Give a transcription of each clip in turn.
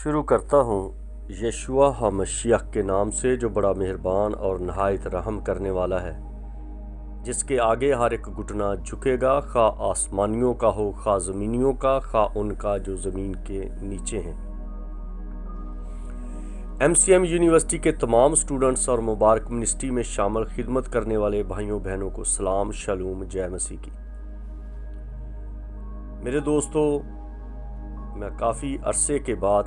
شروع کرتا ہوں یشوع ہمشیح کے نام سے جو بڑا مہربان اور نہایت رحم کرنے والا ہے، جس کے آگے ہر ایک گھٹنا جھکے گا، خواہ آسمانیوں کا ہو خواہ زمینیوں کا، خواہ ان کا جو زمین کے نیچے ہیں۔ MCM یونیورسٹی کے تمام سٹوڈنٹس اور مبارک منسٹری میں شامل خدمت کرنے والے بھائیوں بہنوں کو سلام، شالوم، جے مسیح کی۔ میرے دوستو، میں کافی عرصے کے بعد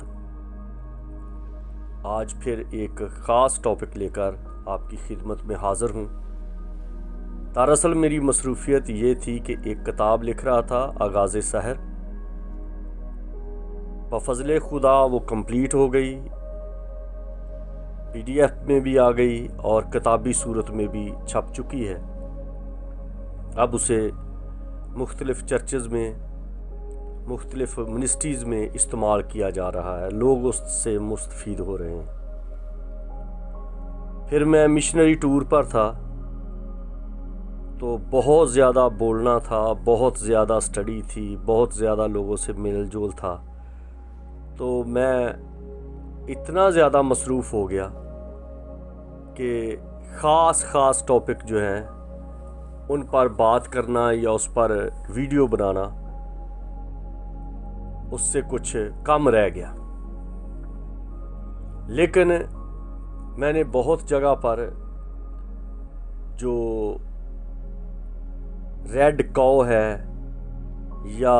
آج پھر ایک خاص ٹاپک لے کر آپ کی خدمت میں حاضر ہوں۔ دراصل میری مصروفیت یہ تھی کہ ایک کتاب لکھ رہا تھا، آغاز سحر۔ بفضل خدا وہ کمپلیٹ ہو گئی، PDF میں بھی آ گئی اور کتابی صورت میں بھی چھپ چکی ہے۔ اب اسے مختلف چرچز میں، مختلف منسٹریز میں استعمال کیا جا رہا ہے، لوگ اس سے مستفید ہو رہے ہیں۔ پھر میں مشنری ٹور پر تھا تو بہت زیادہ بولنا تھا، بہت زیادہ سٹڈی تھی، بہت زیادہ لوگوں سے میل جول تھا، تو میں اتنا زیادہ مصروف ہو گیا کہ خاص ٹاپک جو ہیں ان پر بات کرنا یا اس پر ویڈیو بنانا اس سے کچھ کم رہ گیا۔ لیکن میں نے بہت جگہ پر جو ریڈ کاؤ ہے یا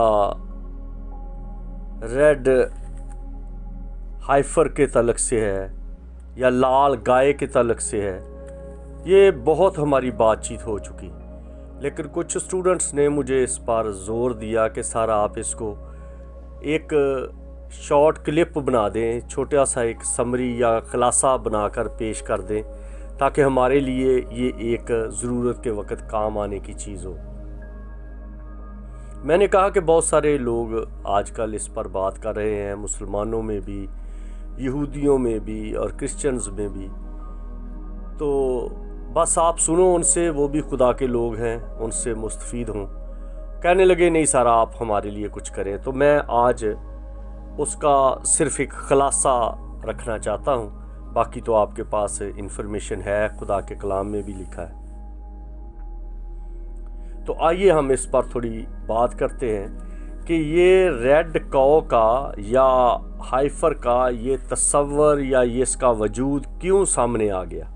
ریڈ ہائفر کے تعلق سے ہے یا لال گائے کے تعلق سے ہے، یہ بہت ہماری بات چیت ہو چکی، لیکن کچھ سٹوڈنٹس نے مجھے اس پر زور دیا کہ سر آپ اس کو ایک شارٹ کلپ بنا دیں، چھوٹا سا ایک سمری یا خلاصہ بنا کر پیش کر دیں تاکہ ہمارے لیے یہ ایک ضرورت کے وقت کام آنے کی چیز ہو۔ میں نے کہا کہ بہت سارے لوگ آج کل اس پر بات کر رہے ہیں، مسلمانوں میں بھی، یہودیوں میں بھی اور کرسچنز میں بھی، تو بس آپ سنو ان سے، وہ بھی خدا کے لوگ ہیں، ان سے مستفید ہوں۔ کہنے لگے نہیں سر آپ ہمارے لیے کچھ کریں، تو میں آج اس کا صرف ایک خلاصہ رکھنا چاہتا ہوں، باقی تو آپ کے پاس انفارمیشن ہے، خدا کے کلام میں بھی لکھا ہے۔ تو آئیے ہم اس پر تھوڑی بات کرتے ہیں کہ یہ ریڈ کاؤ کا یا ہائفر کا یہ تصور یا یہ اس کا وجود کیوں سامنے آ گیا۔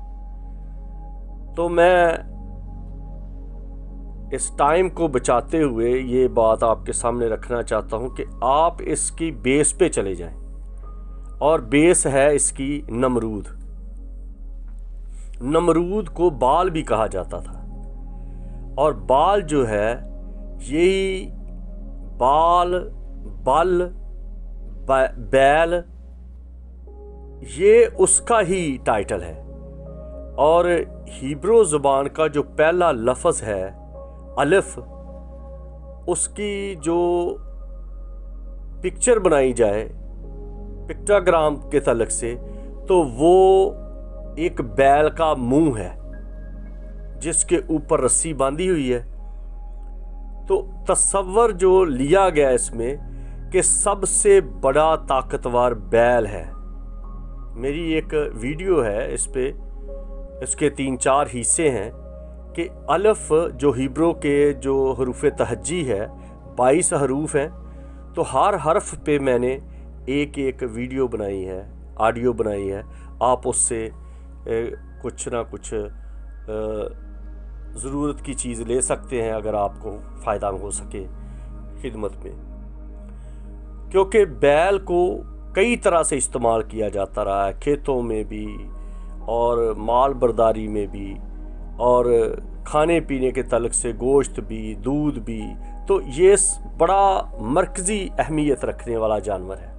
تو میں اس ٹائم کو بچاتے ہوئے یہ بات آپ کے سامنے رکھنا چاہتا ہوں کہ آپ اس کی بیس پہ چلے جائیں، اور بیس ہے اس کی نمرود۔ نمرود کو بال بھی کہا جاتا تھا، اور بال جو ہے یہی بال، بل، بیل، یہ اس کا ہی ٹائٹل ہے، اور ہیبرو زبان کا جو پہلا لفظ ہے الف، اس کی جو پکچر بنائی جائے پکٹاگرام کے تعلق سے، تو وہ ایک بیل کا منہ ہے جس کے اوپر رسی باندھی ہوئی ہے۔ تو تصور جو لیا گیا اس میں کہ سب سے بڑا طاقتور بیل ہے۔ میری ایک ویڈیو ہے اس پہ، اس کے 3-4 حصے ہیں کہ الف جو ہیبرو کے جو حروف تہجی ہے 22 حروف ہیں، تو ہر حرف پہ میں نے ایک ویڈیو بنائی ہے، آڈیو بنائی ہے، آپ اس سے کچھ نہ کچھ ضرورت کی چیز لے سکتے ہیں اگر آپ کو فائدہ ہو سکے خدمت میں، کیونکہ بیل کو کئی طرح سے استعمال کیا جاتا رہا ہے، کھیتوں میں بھی اور مال برداری میں بھی، اور کھانے پینے کے تعلق سے گوشت بھی، دودھ بھی، تو یہ بڑا مرکزی اہمیت رکھنے والا جانور ہے۔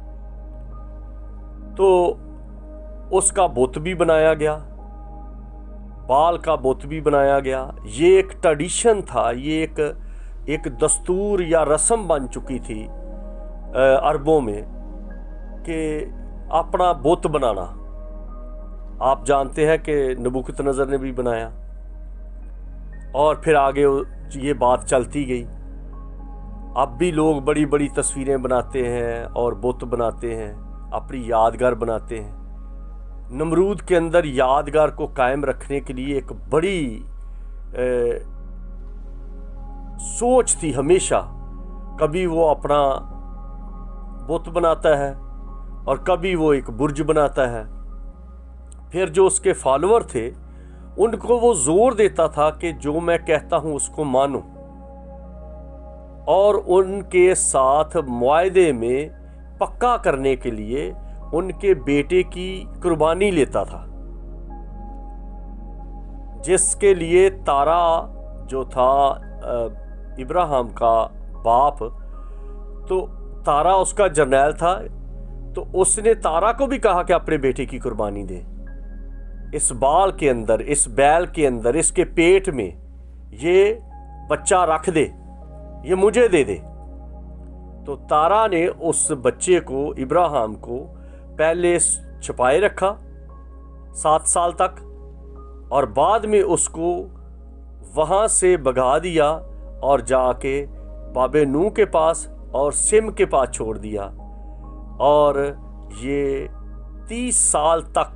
تو اس کا بت بھی بنایا گیا، بال کا بت بھی بنایا گیا۔ یہ ایک ٹریڈیشن تھا، یہ ایک دستور یا رسم بن چکی تھی عربوں میں کہ اپنا بت بنانا۔ آپ جانتے ہیں کہ نبوکت نظر نے بھی بنایا، اور پھر آگے یہ بات چلتی گئی۔ अब भी लोग बड़ी बड़ी तस्वीरें बनाते हैं और बुत बनाते हैं, अपनी यादगार बनाते हैं। नमरूद के अंदर यादगार को कायम रखने के लिए एक बड़ी सोच थी हमेशा। कभी वो अपना बुत बनाता है और कभी वो एक बुर्ज बनाता है। फिर जो उसके फॉलोअर थे उनको वो जोर देता था कि जो मैं कहता हूं उसको मानो, और उनके साथ मुआहदे में पक्का करने के लिए उनके बेटे की कुर्बानी लेता था, जिसके लिए तारा जो था इब्राहिम का बाप, तो तारा उसका जर्नैल था, तो उसने तारा को भी कहा कि अपने बेटे की कुर्बानी दे। इस बाल के अंदर, इस बैल के अंदर, इसके पेट में ये बच्चा रख दे, ये मुझे दे दे। तो तारा ने उस बच्चे को, इब्राहिम को, पहले छुपाए रखा 7 साल तक, और बाद में उसको वहाँ से भगा दिया और जाके बाबे नूह के पास और सिम के पास छोड़ दिया। और ये 30 साल तक,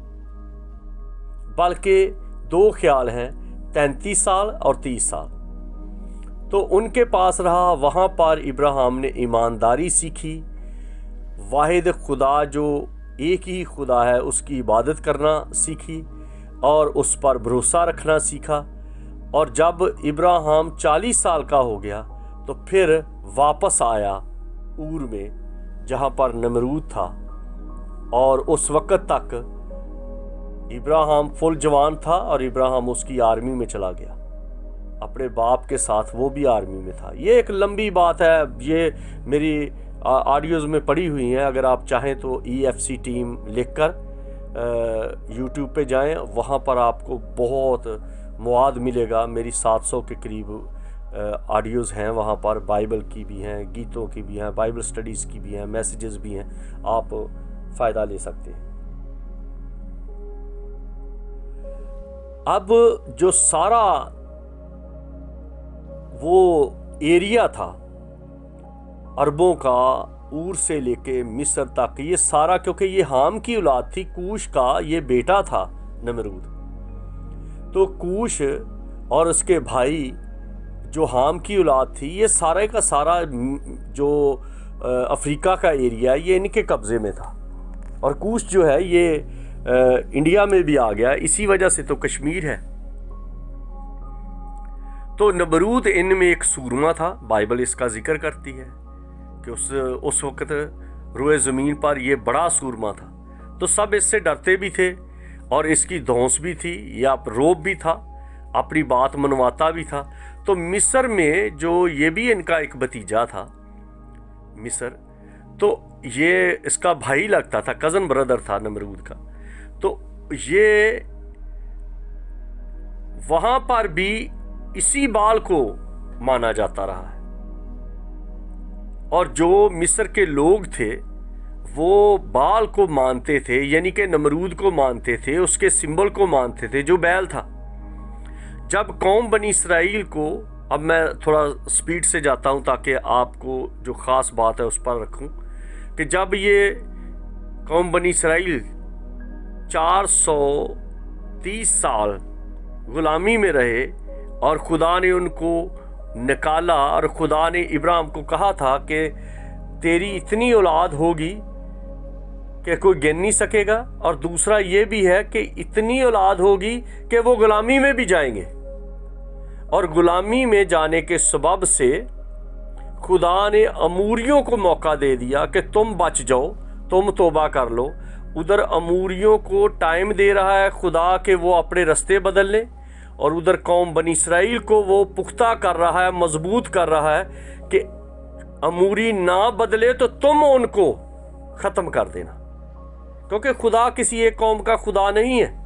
बल्कि 2 ख्याल हैं, 33 साल और 30 साल, तो उनके पास रहा। वहाँ पर इब्राहिम ने ईमानदारी सीखी, वाहिद खुदा जो एक ही खुदा है उसकी इबादत करना सीखी और उस पर भरोसा रखना सीखा। और जब इब्राहिम 40 साल का हो गया तो फिर वापस आया ऊर में जहाँ पर नमरूद था, और उस वक्त तक इब्राहिम फुल जवान था और इब्राहिम उसकी आर्मी में चला गया अपने बाप के साथ, वो भी आर्मी में था। ये एक लंबी बात है, ये मेरी ऑडियोज़ में पड़ी हुई हैं। अगर आप चाहें तो EFC टीम लिखकर यूट्यूब पे जाएं, वहाँ पर आपको बहुत मवाद मिलेगा। मेरी 700 के करीब ऑडियोज़ हैं वहाँ पर, बाइबल की भी हैं, गीतों की भी हैं, बाइबल स्टडीज़ की भी हैं, मैसेजेस भी हैं, आप फ़ायदा ले सकते हैं। अब जो सारा वो एरिया था अरबों का, ऊर से लेके मिस्र तक, ये सारा, क्योंकि ये हाम की औलाद थी, कूश का ये बेटा था नमरूद, तो कूश और उसके भाई जो हाम की औलाद थी, ये सारे का सारा जो अफ्रीका का एरिया है ये इनके कब्ज़े में था। और कूश जो है ये इंडिया में भी आ गया, इसी वजह से तो कश्मीर है। तो नमरूद इनमें एक सूरमा था, बाइबल इसका जिक्र करती है कि उस वक्त रोए ज़मीन पर ये बड़ा सूरमा था, तो सब इससे डरते भी थे और इसकी धौंस भी थी या रोब भी था, अपनी बात मनवाता भी था। तो मिस्र में जो ये भी इनका एक भतीजा था मिस्र, तो ये इसका भाई लगता था, कज़न ब्रदर था नमरूद का, तो ये वहाँ पर भी इसी बाल को माना जाता रहा है। और जो मिस्र के लोग थे वो बाल को मानते थे, यानी कि नमरूद को मानते थे, उसके सिंबल को मानते थे जो बैल था। जब कौम बनी इसराइल को, अब मैं थोड़ा स्पीड से जाता हूं ताकि आपको जो ख़ास बात है उस पर रखूं, कि जब ये कौम बनी इसराइल 430 साल गुलामी में रहे और खुदा ने उनको निकाला, और खुदा ने इब्राहिम को कहा था कि तेरी इतनी औलाद होगी कि कोई गिन नहीं सकेगा, और दूसरा ये भी है कि इतनी औलाद होगी कि वो गुलामी में भी जाएंगे। और गुलामी में जाने के सबब से खुदा ने अमूरियों को मौका दे दिया कि तुम बच जाओ, तुम तौबा कर लो। उधर अमूरियों को टाइम दे रहा है खुदा कि वो अपने रास्ते बदल लें, और उधर कौम बनी इसराइल को वो पुख्ता कर रहा है, मजबूत कर रहा है कि अमूरी ना बदले तो तुम उनको ख़त्म कर देना, क्योंकि खुदा किसी एक कौम का खुदा नहीं है।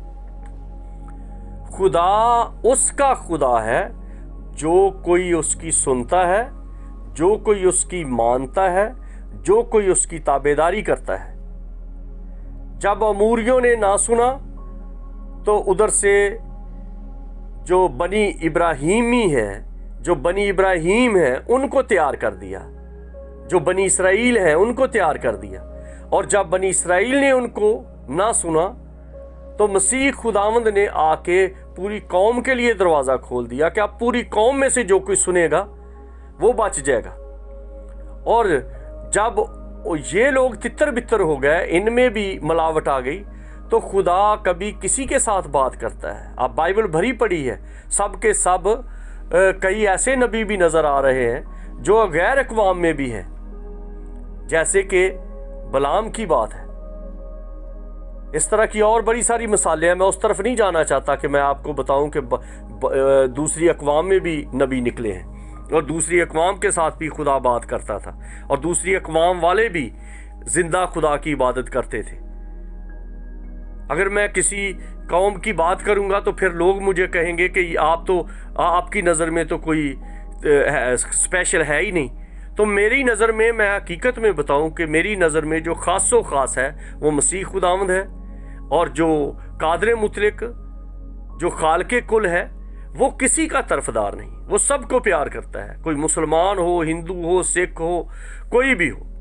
खुदा उसका खुदा है जो कोई उसकी सुनता है, जो कोई उसकी मानता है, जो कोई उसकी ताबेदारी करता है। जब अमूरियों ने ना सुना तो उधर से जो बनी इब्राहिमी है, जो बनी इब्राहीम हैं उनको तैयार कर दिया, जो बनी इसराइल हैं उनको तैयार कर दिया। और जब बनी इसराइल ने उनको ना सुना तो मसीह खुदावंद ने आके पूरी कौम के लिए दरवाज़ा खोल दिया कि अब पूरी कौम में से जो कोई सुनेगा वो बच जाएगा। और जब ये लोग तितर बितर हो गए, इनमें भी मिलावट आ गई, तो खुदा कभी किसी के साथ बात करता है। अब बाइबल भरी पड़ी है, सब के सब कई ऐसे नबी भी नज़र आ रहे हैं जो गैर अक़वाम में भी हैं, जैसे कि बलाम की बात है। इस तरह की और बड़ी सारी मिसालें हैं। मैं उस तरफ नहीं जाना चाहता कि मैं आपको बताऊं कि दूसरी अक़वाम में भी नबी निकले हैं और दूसरी अक़वाम के साथ भी खुदा बात करता था और दूसरी अक़वाम वाले भी जिंदा खुदा की इबादत करते थे। अगर मैं किसी कौम की बात करूंगा तो फिर लोग मुझे कहेंगे कि आपकी नज़र में तो कोई स्पेशल है ही नहीं। तो मेरी नज़र में, मैं हकीकत में बताऊं कि मेरी नज़र में जो ख़ासो ख़ास है वो मसीह खुदावंद है, और जो कादर मुतलक, जो खालके कुल है, वो किसी का तरफदार नहीं, वो सबको प्यार करता है। कोई मुसलमान हो, हिंदू हो, सिख हो, कोई भी हो।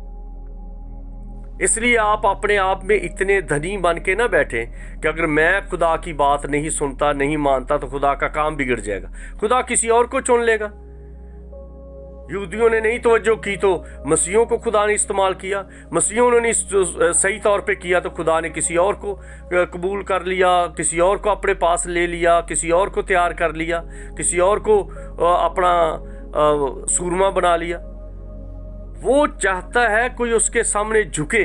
इसलिए आप अपने आप में इतने धनी बन के ना बैठें कि अगर मैं खुदा की बात नहीं सुनता, नहीं मानता, तो खुदा का काम बिगड़ जाएगा, खुदा किसी और को चुन लेगा। यहूदियों ने नहीं तवज्जो की तो मसीहों को खुदा ने इस्तेमाल किया, मसीहों ने सही तौर पे किया तो खुदा ने किसी और को कबूल कर लिया, किसी और को अपने पास ले लिया, किसी और को तैयार कर लिया, किसी और को अपना सूरमा बना लिया। वो चाहता है कोई उसके सामने झुके,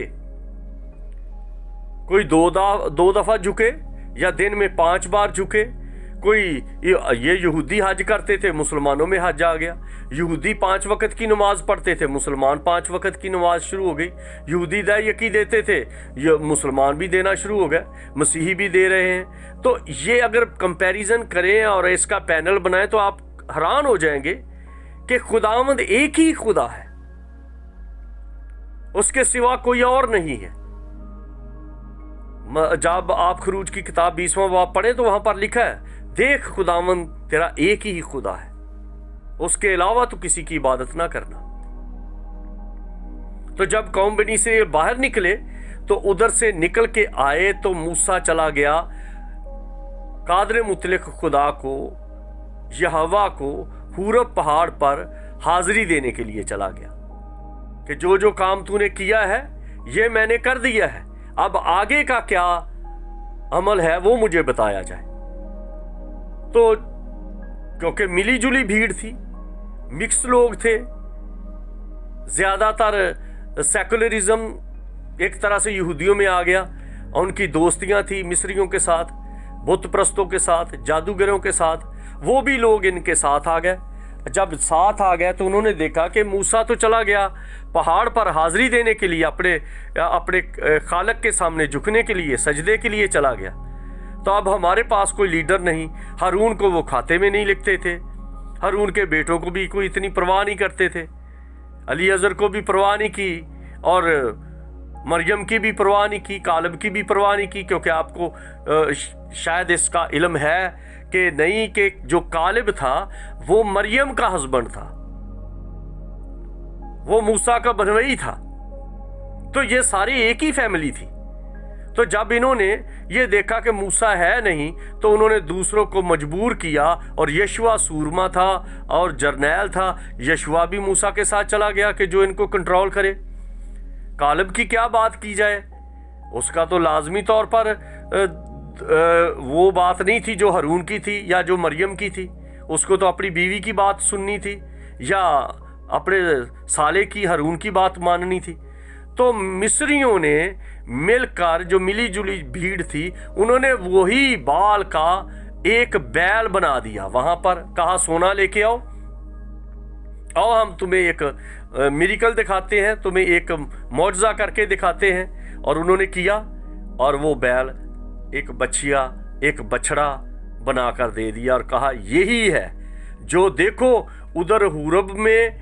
कोई दो दफा झुके या दिन में 5 बार झुके। कोई ये यहूदी हज करते थे, मुसलमानों में हज आ गया। यहूदी 5 वक्त की नमाज पढ़ते थे, मुसलमान 5 वक्त की नमाज शुरू हो गई। यहूदी यकी देते थे, ये मुसलमान भी देना शुरू हो गए, मसीही भी दे रहे हैं। तो ये अगर कंपैरिजन करें और इसका पैनल बनाएं तो आप हैरान हो जाएंगे कि खुदावंद एक ही खुदा है, उसके सिवा कोई और नहीं है। जब आप खरूज की किताब 20वां बाब पढ़े तो वहां पर लिखा है, देख खुदावंद तेरा एक ही खुदा है, उसके अलावा तो किसी की इबादत ना करना। तो जब कौम बनी से बाहर निकले तो उधर से निकल के आए तो मूसा चला गया कादर मुतलक खुदा को, यहोवा को हुरब पहाड़ पर हाजिरी देने के लिए चला गया कि जो जो काम तूने किया है ये मैंने कर दिया है, अब आगे का क्या अमल है वो मुझे बताया जाए। तो क्योंकि मिली जुली भीड़ थी, मिक्स लोग थे, ज्यादातर सेकुलरिज्म एक तरह से यहूदियों में आ गया, उनकी दोस्तियां थी मिस्रियों के साथ, बुत परस्तों के साथ, जादूगरों के साथ, वो भी लोग इनके साथ आ गए। जब साथ आ गए तो उन्होंने देखा कि मूसा तो चला गया पहाड़ पर हाजिरी देने के लिए, अपने खालक के सामने झुकने के लिए, सजदे के लिए चला गया, तो अब हमारे पास कोई लीडर नहीं। हारून को वो खाते में नहीं लिखते थे, हारून के बेटों को भी कोई इतनी परवाह नहीं करते थे, अलीअज़र को भी परवाह नहीं की और मरियम की भी परवाह नहीं की, कालब की भी परवाह नहीं की, क्योंकि आपको शायद इसका इल्म है कि नहीं कि जो कालिब था वो मरियम का हस्बैंड था, वो मूसा का बनवई था। तो ये सारी एक ही फैमिली थी। तो जब इन्होंने ये देखा कि मूसा है नहीं तो उन्होंने दूसरों को मजबूर किया, और यशुआ सूरमा था और जरनैल था, यशुआ भी मूसा के साथ चला गया कि जो इनको कंट्रोल करे। कालिब की क्या बात की जाए, उसका तो लाजमी तौर पर वो बात नहीं थी जो हारून की थी या जो मरियम की थी, उसको तो अपनी बीवी की बात सुननी थी या अपने साले की हारून की बात माननी थी। तो मिस्रियों ने मिलकर, जो मिली जुली भीड़ थी, उन्होंने वही बाल का एक बैल बना दिया, वहां पर कहा सोना लेके आओ, हम तुम्हें एक मिरेकल दिखाते हैं, तुम्हें एक मौजज़ा करके दिखाते हैं। और उन्होंने किया, और वो बैल एक बछिया, एक बछड़ा बनाकर दे दिया और कहा यही है जो देखो उधर हुरब में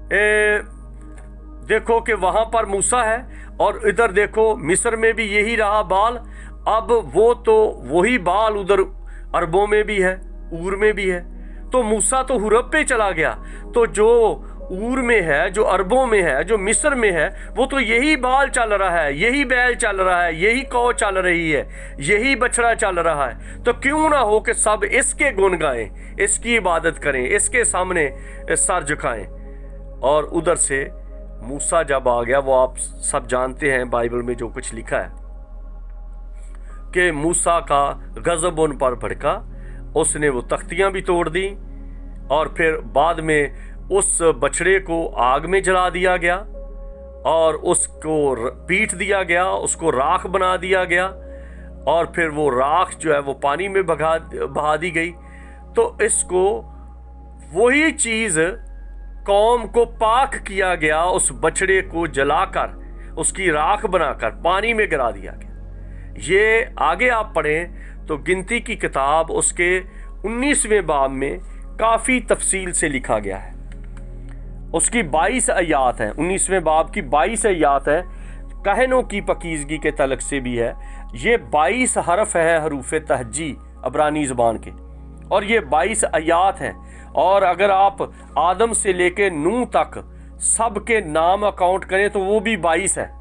देखो कि वहां पर मूसा है, और इधर देखो मिस्र में भी यही रहा बाल, अब वो तो वही बाल उधर अरबों में भी है, ऊर में भी है, तो मूसा तो हुरब पे चला गया, तो जो ऊर में है, जो अरबों में है, जो मिस्र में है, वो तो यही बाल चल रहा है, यही बैल चल रहा है, यही कौ चल रही है, यही बछड़ा चल रहा है। तो क्यों ना हो कि सब इसके गुण गाएं, इसकी इबादत करें, इसके सामने सर झुकाएं। और उधर से मूसा जब आ गया, वो आप सब जानते हैं बाइबल में जो कुछ लिखा है कि मूसा का गजब उन पर भड़का, उसने वो तख्तियां भी तोड़ दी और फिर बाद में उस बछड़े को आग में जला दिया गया और उसको पीट दिया गया, उसको राख बना दिया गया और फिर वो राख जो है वो पानी में बहा दी गई। तो इसको वही चीज़ कौम को पाक किया गया, उस बछड़े को जलाकर उसकी राख बनाकर पानी में गिरा दिया गया। ये आगे आप पढ़ें तो गिनती की किताब उसके 19वें बाब में काफ़ी तफसील से लिखा गया है। उसकी 22 आयात हैं, 19वें बाब की 22 आयात है, कहनों की पकीज़गी के तलक से भी है। ये 22 हरफ है हरूफ तहजी अबरानी ज़बान के, और ये 22 आयात हैं। और अगर आप आदम से लेके नूह तक सब के नाम अकाउंट करें तो वो भी 22 है।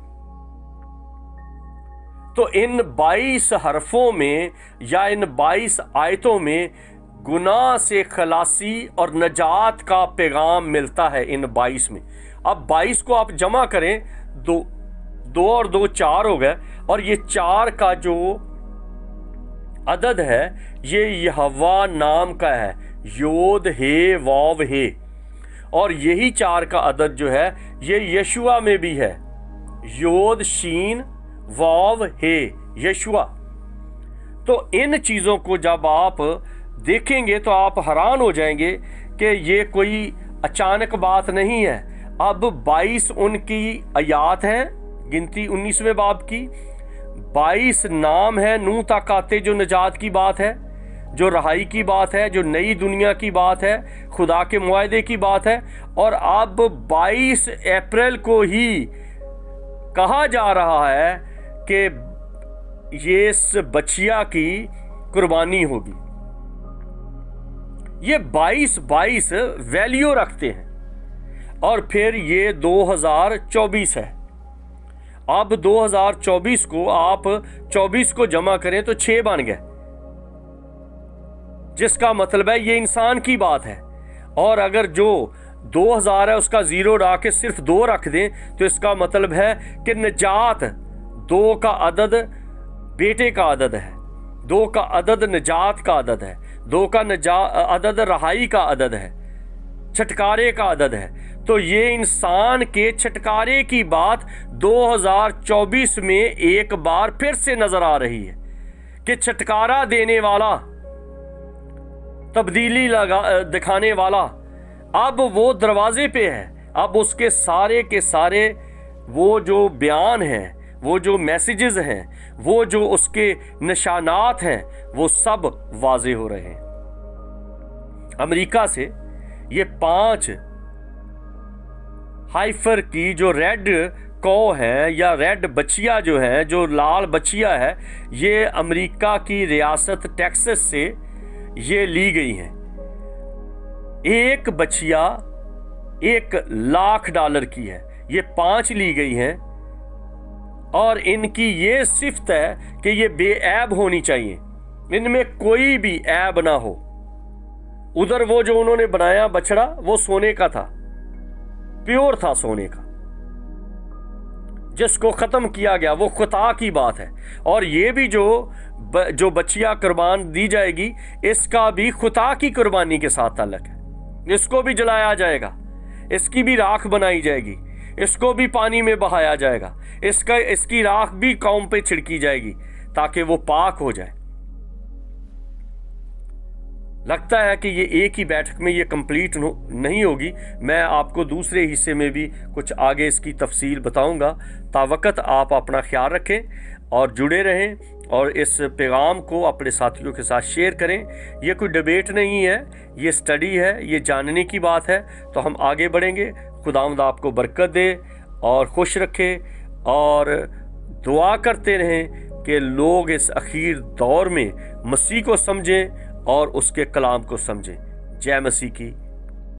तो इन 22 हरफों में या इन 22 आयतों में गुनाह से खलासी और नजात का पैगाम मिलता है इन 22 में। अब 22 को आप जमा करें, दो और 2 4 हो गए, और ये 4 का जो अदद है ये यहोवा नाम का है, योद हे वाव हे, और यही 4 का अदद जो है ये यशुआ में भी है, योद शीन वाव हे, यशुआ। तो इन चीज़ों को जब आप देखेंगे तो आप हैरान हो जाएंगे कि ये कोई अचानक बात नहीं है। अब 22 उनकी आयात हैं, गिनती 19वें बाब की, 22 नाम है नूह तक आते जो निजात की बात है, जो रहाई की बात है, जो नई दुनिया की बात है, खुदा के मुआहदे की बात है। और अब 22 अप्रैल को ही कहा जा रहा है कि ये इस बछिया की कुर्बानी होगी। ये 22 वैल्यू रखते हैं। और फिर ये 2024 है। अब 2024 को आप 24 को जमा करें तो 6 बन गए, जिसका मतलब है ये इंसान की बात है। और अगर जो 2000 है उसका 0 उड़ा के सिर्फ 2 रख दें तो इसका मतलब है कि निजात 2 का अदद बेटे का अदद है, 2 का अदद निजात का अदद है, 2 का अदद रहाई का अदद है, छटकारे का अदद है। तो ये इंसान के छटकारे की बात 2024 में एक बार फिर से नजर आ रही है कि छटकारा देने वाला, तब्दीली दिखाने वाला अब वो दरवाजे पे है। अब उसके सारे के सारे वो जो बयान हैं, वो जो मैसेजेस हैं, वो जो उसके निशानात हैं, वो सब वाजे हो रहे हैं। अमेरिका से ये 5 हाइफर की जो रेड कौ है या रेड बछिया जो है, जो लाल बछिया है, ये अमेरिका की रियासत टेक्सास से ये ली गई हैं। एक बछिया $1,00,000 की है, ये 5 ली गई हैं। और इनकी ये सिफ्त है कि ये बेऐब होनी चाहिए, इनमें कोई भी ऐब ना हो। उधर वो जो उन्होंने बनाया बछड़ा वो सोने का था, प्योर था सोने का, जिसको खत्म किया गया, वो खुदा की बात है। और ये भी जो बछिया कुर्बान दी जाएगी, इसका भी खुदा की कुर्बानी के साथ ताल्लुक है। इसको भी जलाया जाएगा, इसकी भी राख बनाई जाएगी, इसको भी पानी में बहाया जाएगा, इसकी राख भी कौम पे छिड़की जाएगी ताकि वो पाक हो जाए। लगता है कि ये एक ही बैठक में ये कंप्लीट नहीं होगी। मैं आपको दूसरे हिस्से में भी कुछ आगे इसकी तफसील बताऊंगा। तावकत आप अपना ख्याल रखें और जुड़े रहें और इस पैगाम को अपने साथियों के साथ शेयर करें। ये कोई डिबेट नहीं है, ये स्टडी है, ये जानने की बात है। तो हम आगे बढ़ेंगे। खुदावंद आपको बरकत दे और खुश रखे, और दुआ करते रहें कि लोग इस अखीर दौर में मसीह को समझें और उसके कलाम को समझें। जय मसीह की।